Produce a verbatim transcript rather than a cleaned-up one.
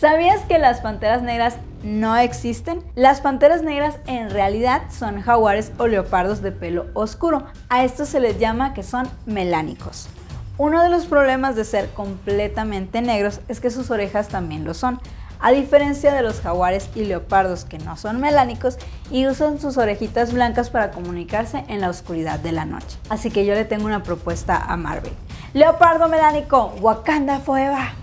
¿Sabías que las panteras negras no existen? Las panteras negras en realidad son jaguares o leopardos de pelo oscuro. A estos se les llama que son melánicos. Uno de los problemas de ser completamente negros es que sus orejas también lo son. A diferencia de los jaguares y leopardos que no son melánicos y usan sus orejitas blancas para comunicarse en la oscuridad de la noche. Así que yo le tengo una propuesta a Marvel. Leopardo melánico, Wakanda forever.